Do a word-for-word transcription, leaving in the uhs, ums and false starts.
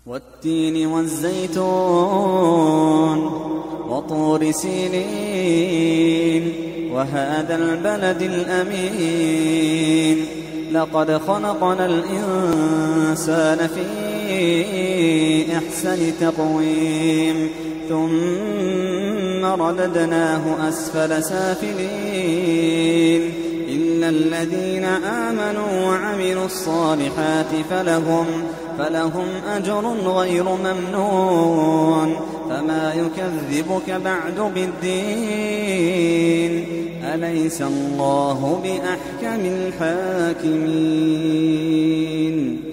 والتين والزيتون وطور سينين وهذا البلد الأمين لقد خلقنا الإنسان في أحسن تقويم ثم رددناه أسفل سافلين إلا الذين آمنوا وعملوا الصالحات فلهم, فلهم أجر غير ممنون فما يكذبك بعد بالدين أليس الله بأحكم الحاكمين.